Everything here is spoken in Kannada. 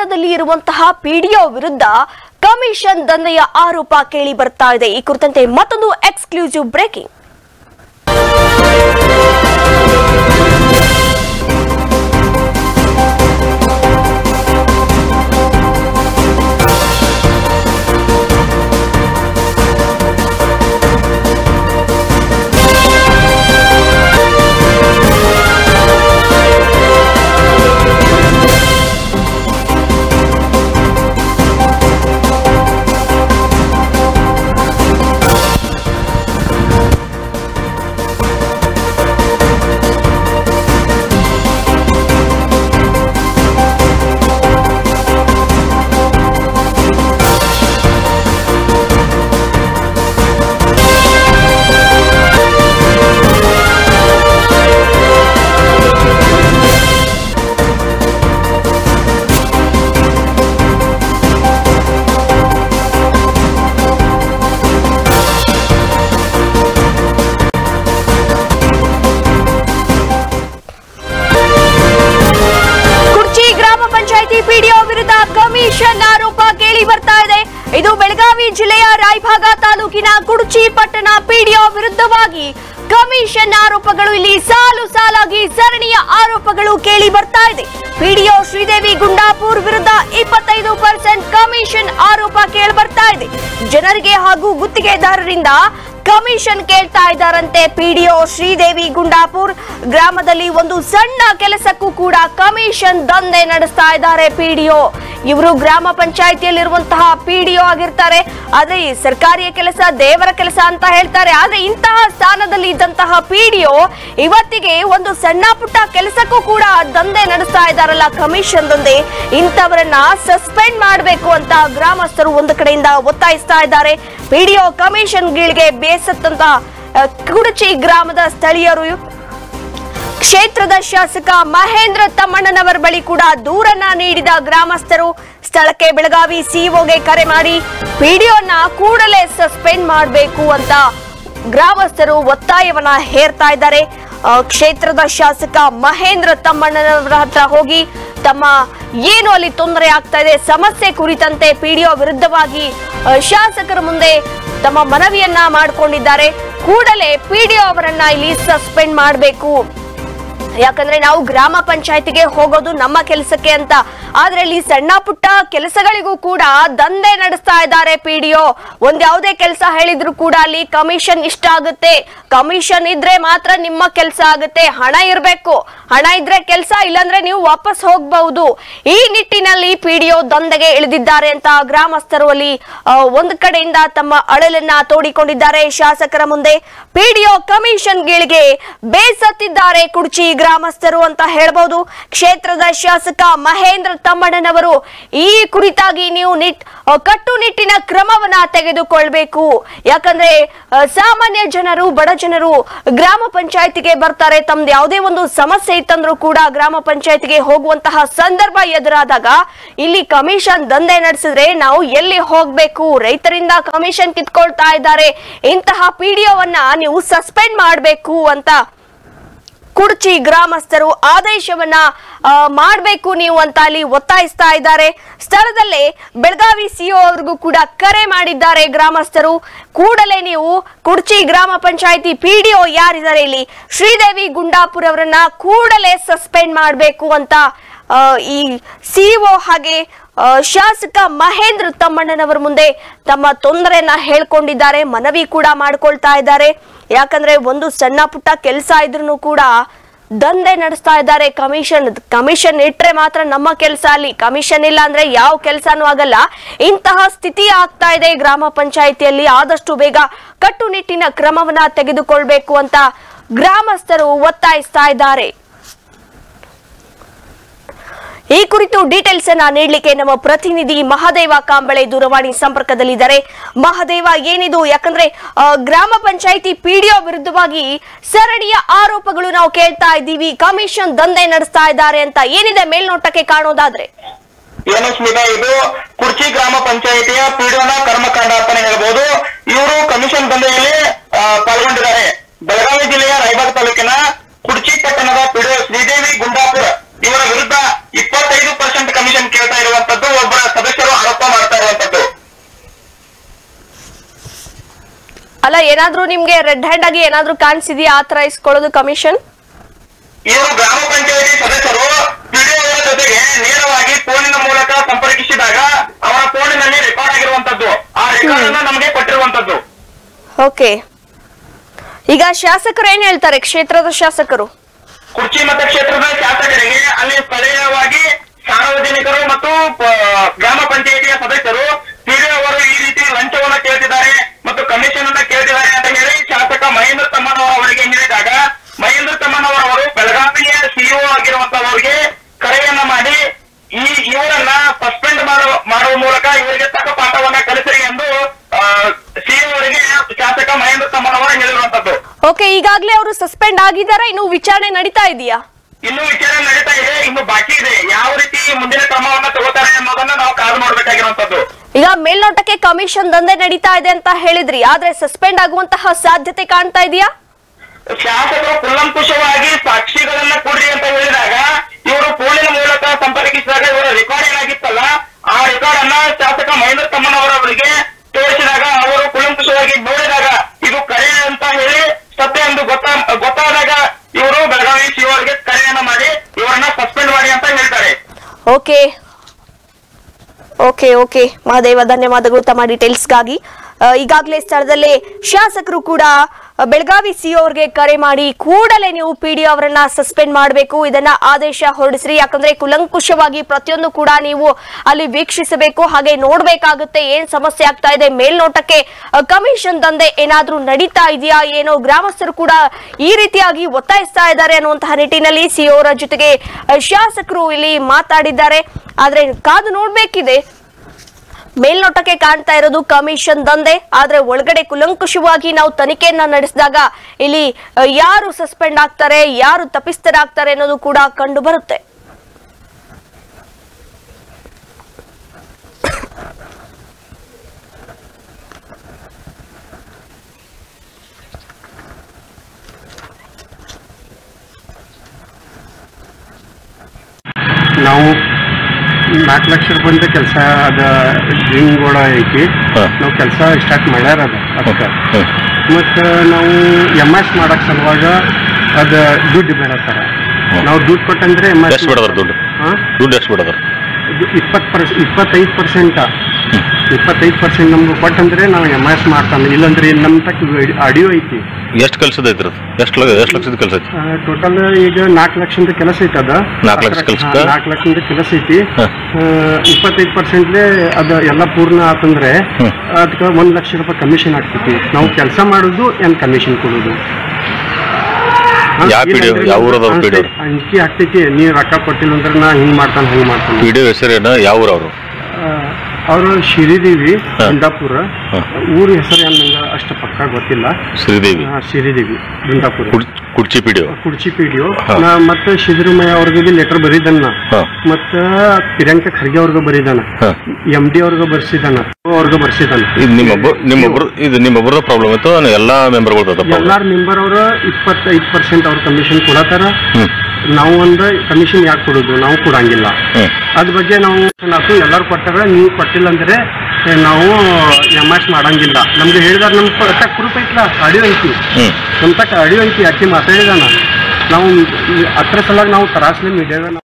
ಸ್ಥಾನದಲ್ಲಿ ಇರುವಂತಹ ಪಿಡಿಒ ವಿರುದ್ಧ ಕಮಿಷನ್ ದಂಧೆಯ ಆರೋಪ ಕೇಳಿ ಬರ್ತಾ ಇದೆ. ಈ ಕುರಿತಂತೆ ಮತ್ತೊಂದು ಎಕ್ಸ್ಕ್ಲೂಸಿವ್ ಬ್ರೇಕಿಂಗ್. ಪಿಡಿಒ ವಿರುದ್ಧ ಕಮಿಷನ್ ಆರೋಪ ಕೇಳಿ ಬರ್ತಾ ಇದೆ. ಇದು ಬೆಳಗಾವಿ ಜಿಲ್ಲೆಯ ರಾಯಭಾಗ ತಾಲೂಕಿನ ಕುಡ್ಚಿ ಪಟ್ಟಣ ಪಿಡಿಒ ವಿರುದ್ಧವಾಗಿ ಕಮಿಷನ್ ಆರೋಪಗಳು ಇಲ್ಲಿ ಸಾಲಾಗಿ ಸರಣಿಯ ಆರೋಪಗಳು ಕೇಳಿ ಬರ್ತಾ ಇದೆ. ಪಿಡಿಒ ಶ್ರೀದೇವಿ ಗುಂಡಾಪುರ್ ವಿರುದ್ಧ 25% ಕಮಿಷನ್ ಆರೋಪ ಕೇಳಿ ಬರ್ತಾ ಇದೆ. ಜನರಿಗೆ ಹಾಗೂ ಗುತ್ತಿಗೆದಾರರಿಂದ ಕಮಿಷನ್ ಕೇಳ್ತಾ ಇದ್ದಾರಂತೆ. ಪಿಡಿಒ ಶ್ರೀದೇವಿ ಗುಂಡಾಪುರ್ ಗ್ರಾಮದಲ್ಲಿ ಒಂದು ಸಣ್ಣ ಕೆಲಸಕ್ಕೂ ಕೂಡ ಕಮಿಷನ್ ದಂಧೆ ನಡೆಸ್ತಾ ಇದ್ದಾರೆ ಪಿಡಿಒ. ಇವರು ಗ್ರಾಮ ಪಂಚಾಯಿತಿಯಲ್ಲಿರುವಂತಹ ಪಿಡಿಒ ಆಗಿರ್ತಾರೆ. ಆದ್ರೆ ಈ ಸರ್ಕಾರಿ ಕೆಲಸ ದೇವರ ಕೆಲಸ ಅಂತ ಹೇಳ್ತಾರೆ. ಆದ್ರೆ ಇಂತಹ ಸ್ಥಾನದಲ್ಲಿ ಇದ್ದಂತಹ ಪಿಡಿಒ ಇವತ್ತಿಗೆ ಒಂದು ಸಣ್ಣ ಪುಟ್ಟ ಕೆಲಸಕ್ಕೂ ಕೂಡ ದಂಧೆ ನಡೆಸ್ತಾ ಇದ್ದಾರಲ್ಲ, ಕಮಿಷನ್ ದಂಧೆ. ಇಂಥವರನ್ನ ಸಸ್ಪೆಂಡ್ ಮಾಡಬೇಕು ಅಂತ ಗ್ರಾಮಸ್ಥರು ಒಂದು ಕಡೆಯಿಂದ ಒತ್ತಾಯಿಸ್ತಾ ಇದ್ದಾರೆ. ಪಿಡಿಒ ಕಮಿಷನ್ ಗೀಳಿಗೆ ಬೇಸತ್ತಂತ ಕುಡಚಿ ಗ್ರಾಮದ ಸ್ಥಳೀಯರು ಕ್ಷೇತ್ರದ ಶಾಸಕ ಮಹೇಂದ್ರ ತಮ್ಮಣ್ಣನವರ ಬಳಿ ಕೂಡ ದೂರನ್ನ ನೀಡಿದ ಗ್ರಾಮಸ್ಥರು ಸ್ಥಳಕ್ಕೆ ಬೆಳಗಾವಿ ಸಿಇಒಗೆ ಕರೆ ಮಾಡಿ ಪಿಡಿಒನ ಕೂಡಲೇ ಸಸ್ಪೆಂಡ್ ಮಾಡಬೇಕು ಅಂತ ಗ್ರಾಮಸ್ಥರು ಒತ್ತಾಯವನ್ನ ಹೇರ್ತಾ ಇದ್ದಾರೆ. ಕ್ಷೇತ್ರದ ಶಾಸಕ ಮಹೇಂದ್ರ ತಮ್ಮಣ್ಣನವರ ಹತ್ರ ಹೋಗಿ ತಮ್ಮ ಏನು ಅಲ್ಲಿ ತೊಂದರೆ ಆಗ್ತಾ ಇದೆ ಸಮಸ್ಯೆ ಕುರಿತಂತೆ ಪಿಡಿಒ ವಿರುದ್ಧವಾಗಿ ಶಾಸಕರ ಮುಂದೆ ತಮ್ಮ ಮನವಿಯನ್ನ ಮಾಡಿಕೊಂಡಿದ್ದಾರೆ. ಕೂಡಲೇ ಪಿಡಿಒ ಅವರನ್ನ ಇಲ್ಲಿ ಸಸ್ಪೆಂಡ್ ಮಾಡಬೇಕು. ಯಾಕಂದ್ರೆ ನಾವು ಗ್ರಾಮ ಪಂಚಾಯತಿಗೆ ಹೋಗೋದು ನಮ್ಮ ಕೆಲಸಕ್ಕೆ ಅಂತ, ಆದ್ರೆ ಇಲ್ಲಿ ಸಣ್ಣ ಪುಟ್ಟ ಕೆಲಸಗಳಿಗೂ ಕೂಡ ದಂಧೆ ನಡೆಸ್ತಾ ಇದ್ದಾರೆ ಪಿಡಿಒ. ಒಂದ್ ಯಾವುದೇ ಕೆಲಸ ಹೇಳಿದ್ರು ಕೂಡ ಅಲ್ಲಿ ಕಮಿಷನ್ ಇಷ್ಟ ಆಗುತ್ತೆ, ಕಮಿಷನ್ ಇದ್ರೆ ಮಾತ್ರ ನಿಮ್ಮ ಕೆಲಸ ಆಗುತ್ತೆ, ಹಣ ಇರ್ಬೇಕು, ಹಣ ಇದ್ರೆ ಕೆಲಸ, ಇಲ್ಲಾಂದ್ರೆ ನೀವು ವಾಪಸ್ ಹೋಗಬಹುದು. ಈ ನಿಟ್ಟಿನಲ್ಲಿ ಪಿಡಿಒ ದಂಧೆಗೆ ಇಳಿದಿದ್ದಾರೆ ಅಂತ ಗ್ರಾಮಸ್ಥರು ಅಲ್ಲಿ ಒಂದು ಕಡೆಯಿಂದ ತಮ್ಮ ಅಳಲನ್ನ ತೋಡಿಕೊಂಡಿದ್ದಾರೆ. ಶಾಸಕರ ಮುಂದೆ ಪಿಡಿಒ ಕಮಿಷನ್ ಗೀಳಿಗೆ ಬೇಸತ್ತಿದ್ದಾರೆ ಕುಡ್ಚಿ ಗ್ರಾಮಸ್ಥರು ಅಂತ ಹೇಳಬಹುದು. ಕ್ಷೇತ್ರದ ಶಾಸಕ ಮಹೇಂದ್ರ ತಮ್ಮಣ್ಣನವರು ಈ ಕುರಿತಾಗಿ ನೀವು ಕಟ್ಟುನಿಟ್ಟಿನ ಕ್ರಮವನ್ನ ತೆಗೆದುಕೊಳ್ಬೇಕು. ಯಾಕಂದ್ರೆ ಸಾಮಾನ್ಯ ಜನರು, ಬಡ ಜನರು ಗ್ರಾಮ ಪಂಚಾಯತಿಗೆ ಬರ್ತಾರೆ. ತಮ್ದು ಯಾವುದೇ ಒಂದು ಸಮಸ್ಯೆ ಇತ್ತಂದ್ರೂ ಕೂಡ ಗ್ರಾಮ ಪಂಚಾಯತಿಗೆ ಹೋಗುವಂತಹ ಸಂದರ್ಭ ಎದುರಾದಾಗ ಇಲ್ಲಿ ಕಮಿಷನ್ ದಂಧೆ ನಡೆಸಿದ್ರೆ ನಾವು ಎಲ್ಲಿ ಹೋಗ್ಬೇಕು? ರೈತರಿಂದ ಕಮಿಷನ್ ಕಿತ್ಕೊಳ್ತಾ ಇದ್ದಾರೆ. ಇಂತಹ ಪಿಡಿಒವನ್ನ ನೀವು ಸಸ್ಪೆಂಡ್ ಮಾಡಬೇಕು ಅಂತ ಕುಡ್ಚಿ ಗ್ರಾಮಸ್ಥರು ಆದೇಶವನ್ನ ಮಾಡಬೇಕು ನೀವು ಅಂತ ಅಲ್ಲಿ ಒತ್ತಾಯಿಸ್ತಾ ಇದ್ದಾರೆ. ಸ್ಥಳದಲ್ಲೇ ಬೆಳಗಾವಿ ಸಿಇಒ ಅವರಿಗೂ ಕೂಡ ಕರೆ ಮಾಡಿದ್ದಾರೆ ಗ್ರಾಮಸ್ಥರು. ಕೂಡಲೇ ನೀವು ಕುಡ್ಚಿ ಗ್ರಾಮ ಪಂಚಾಯಿತಿ ಪಿಡಿಒ ಯಾರಿದ್ದಾರೆ ಇಲ್ಲಿ ಶ್ರೀದೇವಿ ಗುಂಡಾಪುರ್ ಅವರನ್ನ ಕೂಡಲೇ ಸಸ್ಪೆಂಡ್ ಮಾಡಬೇಕು ಅಂತ ಈ ಸಿಇಒ ಹಾಗೆ ಶಾಸಕ ಮಹೇಂದ್ರ ತಮ್ಮಣ್ಣನವರ ಮುಂದೆ ತಮ್ಮ ತೊಂದರೆಯನ್ನ ಹೇಳ್ಕೊಂಡಿದ್ದಾರೆ, ಮನವಿ ಕೂಡ ಮಾಡ್ಕೊಳ್ತಾ ಇದ್ದಾರೆ. ಯಾಕಂದ್ರೆ ಒಂದು ಸಣ್ಣ ಪುಟ್ಟ ಕೆಲಸ ಇದ್ರೂ ಕೂಡ ದಂಧೆ ನಡೆಸ್ತಾ ಇದ್ದಾರೆ. ಕಮಿಷನ್ ಇಟ್ರೆ ಮಾತ್ರ ನಮ್ಮ ಕೆಲಸ, ಅಲ್ಲಿ ಕಮಿಷನ್ ಇಲ್ಲ ಅಂದ್ರೆ ಯಾವ ಕೆಲಸನೂ ಆಗಲ್ಲ. ಇಂತಹ ಸ್ಥಿತಿ ಆಗ್ತಾ ಇದೆ ಗ್ರಾಮ ಪಂಚಾಯಿತಿಯಲ್ಲಿ. ಆದಷ್ಟು ಬೇಗ ಕಟ್ಟುನಿಟ್ಟಿನ ಕ್ರಮವನ್ನ ತೆಗೆದುಕೊಳ್ಬೇಕು ಅಂತ ಗ್ರಾಮಸ್ಥರು ಒತ್ತಾಯಿಸ್ತಾ ಇದ್ದಾರೆ. ಈ ಕುರಿತು ಡೀಟೇಲ್ಸ್ ಅನ್ನ ನೀಡಲಿಕ್ಕೆ ನಮ್ಮ ಪ್ರತಿನಿಧಿ ಮಹದೇವ ಕಾಂಬಳೆ ದೂರವಾಣಿ ಸಂಪರ್ಕದಲ್ಲಿದ್ದಾರೆ. ಮಹದೇವ, ಏನಿದು? ಯಾಕಂದ್ರೆ ಗ್ರಾಮ ಪಂಚಾಯಿತಿ ಪಿಡಿಒ ವಿರುದ್ಧವಾಗಿ ಸರಣಿಯ ಆರೋಪಗಳು ನಾವು ಕೇಳ್ತಾ ಇದ್ದೀವಿ, ಕಮಿಷನ್ ದಂಧೆ ನಡೆಸ್ತಾ ಇದ್ದಾರೆ ಅಂತ. ಏನಿದೆ ಮೇಲ್ನೋಟಕ್ಕೆ ಕಾಣೋದಾದ್ರೆ? ಏನು ಸ್ಮಿತಾ, ಇದು ಕುಡ್ಚಿ ಗ್ರಾಮ ಪಂಚಾಯಿತಿಯ ಪಿಡಿಒನ ಕರ್ಮಕಾಂಡ ಅಂತಾನೆ ಹೇಳ್ಬೋದು. ಇವರು ಕಮಿಷನ್ ದಂಧೆಯಲ್ಲಿ ಪಾಲ್ಗೊಂಡಿದ್ದಾರೆ. ಬೆಳಗಾವಿ ಜಿಲ್ಲೆಯ ರಾಯಬಾಗ ತಾಲೂಕಿನ ಕುಡ್ಚಿ ಪಟ್ಟಣದ ಪಿಡಿಒ ಶ್ರೀದೇವಿ ಗುಂಡಾಪುರ ಇವರ ವಿರುದ್ಧ 25% ಕಮಿಷನ್ ಕೇಳ್ತಾ ಇರುವಂತದ್ದು ಆರೋಪ ಮಾಡ್ತಾ ಇರುವಂತದ್ದು. ಅಲ್ಲ, ಏನಾದ್ರೂ ನಿಮ್ಗೆ ರೆಡ್ ಹ್ಯಾಂಡ್ ಆಗಿ ಏನಾದ್ರೂ ಕಾಣಿಸಿದೆಯಾ ಆತರ ಇಸ್ಕೊಳ್ಳೋದು ಕಮಿಷನ್? ಇವರು ಗ್ರಾಮ ಪಂಚಾಯತಿ ಸದಸ್ಯರು ಪಿಡಿಒ ಅವರ ಜೊತೆಗೆ ನೇರವಾಗಿ ಫೋನಿನ ಮೂಲಕ ಸಂಪರ್ಕಿಸಿದಾಗ ಅವರ ಫೋನಿನಲ್ಲಿ ರೆಕಾರ್ಡ್ ಆಗಿರುವಂತದ್ದು, ಆ ರೆಕಾರ್ಡ್ ಅನ್ನು ನಮಗೆ ಕೊಟ್ಟಿರುವಂತದ್ದು. ಓಕೆ, ಈಗ ಶಾಸಕರು ಏನ್ ಹೇಳ್ತಾರೆ? ಕ್ಷೇತ್ರದ ಶಾಸಕರು, ಕುರ್ಚಿ ಮತಕ್ಷೇತ್ರದ ಶಾಸಕರಿಗೆ ಅಲ್ಲಿ ಸ್ಥಳೀಯವಾಗಿ ಸಾರ್ವಜನಿಕರು ಮತ್ತು ಗ್ರಾಮ ಪಂಚಾಯತಿಯ ಸದಸ್ಯರು ಪಿಡಿಒ ಅವರು ಈ ರೀತಿ ಲಂಚವನ್ನು ಕೇಳ್ತಿದ್ದಾರೆ ಮತ್ತು ಕಮಿಷನ್ ಅನ್ನ ಕೇಳ್ತಿದ್ದಾರೆ ಅಂತ ಹೇಳಿ ಶಾಸಕ ಮಹೇಂದ್ರ ತಮ್ಮನವರ ಅವರಿಗೆ ಹೇಳಿದಾಗ, ಮಹೇಂದ್ರ ತಮ್ಮನವರವರು ಬೆಳಗಾವಿಯ ಸಿಇಒ ಆಗಿರುವಂತವರಿಗೆ ಕರೆಯನ್ನ ಮಾಡಿ ಇವರನ್ನ ಸಸ್ಪೆಂಡ್ ಮಾಡುವ ಮೂಲಕ ಇವರಿಗೆ ತಕ್ಕ ಪಾಠವನ್ನ ಕಲಿಸಿರಿ ಎಂದು ಸಿಇಒ ಅವರಿಗೆ ಶಾಸಕ ಮಹೇಂದ್ರ ತಮ್ಮನವರ ಹೇಳಿರುವಂತದ್ದು. ಓಕೆ, ಈಗಾಗಲೇ ಅವರು ಸಸ್ಪೆಂಡ್ ಆಗಿದ್ದಾರೆ, ಇನ್ನು ವಿಚಾರಣೆ ನಡೀತಾ ಇದೆಯಾ? ಇನ್ನು ವಿಚಾರಣೆ ನಡೀತಾ ಇದೆ, ಇನ್ನು ಬಾಕಿ ಇದೆ. ಯಾವ ರೀತಿ ಮುಂದಿನ ಕ್ರಮವನ್ನ ತಗೋತಾರೆ ಅನ್ನೋದನ್ನ ನಾವು ಕಾದು ನೋಡ್ಬೇಕಾಗಿರುವಂತದ್ದು. ಈಗ ಮೇಲ್ನೋಟಕ್ಕೆ ಕಮಿಷನ್ ದಂಧೆ ನಡೀತಾ ಇದೆ ಅಂತ ಹೇಳಿದ್ರಿ, ಆದ್ರೆ ಸಸ್ಪೆಂಡ್ ಆಗುವಂತಹ ಸಾಧ್ಯತೆ ಕಾಣ್ತಾ ಇದೆಯಾ? ಶಾಸಕರು ಕೂಲಂಕುಷವಾಗಿ ಸಾಕ್ಷಿಗಳನ್ನ ಕೊಡ್ರಿ ಅಂತ ಹೇಳಿದಾಗ ಇವರು ಫೋನಿನ ಮೂಲಕ ಸಂಪರ್ಕಿಸಿದಾಗ ಇವರ ರೆಕಾರ್ಡ್ ಏನಾಗಿತ್ತಲ್ಲ, ಆ ರೆಕಾರ್ಡ್ ಅನ್ನ ಶಾಸಕ ಮಹೇಂದ್ರ ತಮ್ಮನವರವರಿಗೆ ತೋರಿಸಿದಾಗ ಅವರು ಕೂಲಂಕುಷವಾಗಿ ನೋಡಿದಾಗ ಇದು ಕರೆ ಅಂತ ಹೇಳಿ ಸತ್ಯ ಎಂದು ಗೊತ್ತಾದಾಗ ಇವರು ಬೆಳಗಾವಿ ಸಿಇಒ ಅವರಿಗೆ ಕರೆಯನ್ನ ಮಾಡಿ ಇವರನ್ನ ಸಸ್ಪೆಂಡ್ ಮಾಡಿ ಅಂತ ಹೇಳ್ತಾರೆ. ಓಕೆ ಓಕೆ ಓಕೆ ಮಹಾದೇವ, ಧನ್ಯವಾದಗಳು ತಮ್ಮ ಡೀಟೇಲ್ಸ್ಗಾಗಿ. ಈಗಾಗಲೇ ಸ್ಥಳದಲ್ಲಿ ಶಾಸಕರು ಕೂಡ ಬೆಳಗಾವಿ ಸಿಇಒ ಅವರಿಗೆ ಕರೆ ಮಾಡಿ ಕೂಡಲೇ ನೀವು ಪಿಡಿಒ ಅವರನ್ನ ಸಸ್ಪೆಂಡ್ ಮಾಡಬೇಕು, ಇದನ್ನ ಆದೇಶ ಹೊರಡಿಸ್ರಿ, ಯಾಕಂದ್ರೆ ಕುಲಂಕುಷವಾಗಿ ಪ್ರತಿಯೊಂದು ಕೂಡ ನೀವು ಅಲ್ಲಿ ವೀಕ್ಷಿಸಬೇಕು, ಹಾಗೆ ನೋಡ್ಬೇಕಾಗುತ್ತೆ ಏನ್ ಸಮಸ್ಯೆ ಆಗ್ತಾ ಇದೆ, ಮೇಲ್ನೋಟಕ್ಕೆ ಕಮಿಷನ್ ದಂಧೆ ಏನಾದ್ರೂ ನಡೀತಾ ಇದೆಯಾ ಏನೋ, ಗ್ರಾಮಸ್ಥರು ಕೂಡ ಈ ರೀತಿಯಾಗಿ ಒತ್ತಾಯಿಸ್ತಾ ಇದ್ದಾರೆ ಅನ್ನುವಂತಹ ನಿಟ್ಟಿನಲ್ಲಿ ಸಿಇಒ ಅವರ ಜೊತೆಗೆ ಶಾಸಕರು ಇಲ್ಲಿ ಮಾತಾಡಿದ್ದಾರೆ. ಆದ್ರೆ ಕಾದು ನೋಡ್ಬೇಕಿದೆ. ಮೇಲ್ನೋಟಕ್ಕೆ ಕಾಣ್ತಾ ಇರೋದು ಕಮಿಷನ್ ದಂಧೆ, ಆದ್ರೆ ಒಳಗಡೆ ಕುಲಂಕುಷವಾಗಿ ನಾವು ತನಿಖೆಯನ್ನ ನಡೆಸಿದಾಗ ಇಲ್ಲಿ ಯಾರು ಸಸ್ಪೆಂಡ್ ಆಗ್ತಾರೆ, ಯಾರು ತಪ್ಪಿತಸ್ಥರಾಗ್ತಾರೆ ಅನ್ನೋದು ಕೂಡ ಕಂಡು ಬರುತ್ತೆ. ನಾವು 4 ಲಕ್ಷ ರೂಪಾಯಿಂದ ಕೆಲಸ ಅದ ಡ್ರಿಂಗ್ ಕೂಡ ಐತಿ. ನಾವು ಕೆಲಸ ಸ್ಟಾರ್ಟ್ ಮಾಡ್ಯಾರ ಅದಕ್ಕೆ. ಮತ್ತು ನಾವು MS ಮಾಡಕ್ ಸಲುವಾಗ ಅದು ದುಡ್ಡು ಬೇಡತ್ತಾರ. ನಾವು ದುಡ್ಡು ಕೊಟ್ಟಂದ್ರೆ MS ದುಡ್ಡು ಎಷ್ಟು ಬಿಡೋದ್ರ? 25% ನಮ್ಗೆ ಕೊಟ್ಟಂದ್ರೆ ನಾವು MS ಮಾಡ್ತಾನೆ, ಇಲ್ಲಾಂದ್ರೆ ನಮ್ಮ ತಕ್ಕ ಆಡಿಯೋ ಐತಿ. ಎಷ್ಟು ಕೆಲಸದ ಐತಿ? ಎಷ್ಟು ಲಕ್ಷದ ಕೆಲಸ ಐತಿ ಟೋಟಲ್? ಈಗ 4 ಲಕ್ಷದ ಕೆಲಸ ಐತಿ. ಅದ 4 ಲಕ್ಷ ಕೆಲಸ 4 ಲಕ್ಷದ ಕೆಲಸ ಐತಿ. 25% ಅದು ಎಲ್ಲ ಪೂರ್ಣ ಆತಂದ್ರೆ ಅದಕ್ಕೆ 1 ಲಕ್ಷ ರೂಪಾಯಿ ಕಮಿಷನ್ ಆಗ್ತೈತಿ. ನಾವು ಕೆಲಸ ಮಾಡೋದು ಏನ್ ಕಮಿಷನ್ ಕೊಡೋದು ಅಂಕಿ ಆಗ್ತೈತಿ. ನೀವ್ ರೊಕ್ಕ ಕೊಟ್ಟಿಲ್ಲ ಅಂದ್ರೆ ನಾ ಹಿಂಗ್ ಮಾಡ್ತಾನೆ ಹಂಗ್ ಮಾಡ್ತಾನೆ. ಪಿಡಿಒ ಹೆಸರೇನ? ಯಾವ ಊರು ಅವರು? ಅವರು ಶ್ರೀದೇವಿ ಗುಂಡಾಪುರ. ಊರ ಹೆಸರು ನಂಗೆ ಅಷ್ಟು ಪಕ್ಕ ಗೊತ್ತಿಲ್ಲ. ಶ್ರೀದೇವಿ ಗುಂಡಾಪುರ, ಕುರ್ಚಿ ಪಿಡಿಒ. ಮತ್ತೆ ಸಿದ್ದರಾಮಯ್ಯ ಅವ್ರಿಗೆ ಲೆಟರ್ ಬರೀದನ್ನ, ಮತ್ತ ಪ್ರಿಯಾಂಕಾ ಖರ್ಗೆ ಅವ್ರಿಗೆ ಬರೀದಾನ, MD ಅವ್ರಿಗೆ ಬರ್ಸಿದಾನ, ಅವ್ರಿಗೆ ಬರ್ಸಿದಾನ. ನಿಮ್ಮೊಬ್ಬರ ಪ್ರಾಬ್ಲಮ್ ಇತ್ತು? ಎಲ್ಲಾ ಮೆಂಬರ್ಗಳು? ಎಲ್ಲಾರ ಮೆಂಬರ್ ಅವರು 25% ಅವ್ರ ಕಮಿಷನ್ ಕೊಡತಾರ. ನಾವು ಒಂದು ಕಮಿಷನ್ ಯಾಕೆ ಕೊಡೋದು? ನಾವು ಕೊಡಂಗಿಲ್ಲ. ಅದ್ರ ಬಗ್ಗೆ ನಾವು ಎಲ್ಲರೂ ಕೊಟ್ಟಾರ, ನೀವು ಕೊಟ್ಟಿಲ್ಲ ಅಂದ್ರೆ ನಾವು MS ಮಾಡಂಗಿಲ್ಲ. ನಮ್ಗೆ ಹೇಳಿದಾರ. ನಮ್ ತಕ್ಕ ಪ್ರೂಫ್ ಐತ್ಲ, ಆಡಿಯೋ ಐತಿ, ನಮ್ ತಕ್ಕ ಆಡಿಯೋ ಐತಿ. ಯಾಕೆ ಮಾತಾಡಿದಾನ. ನಾವು ಹತ್ರ ಸಲಾಗ ನಾವು ತರಾಸ್ಲೆ ಮೀಡಿಯಾಗ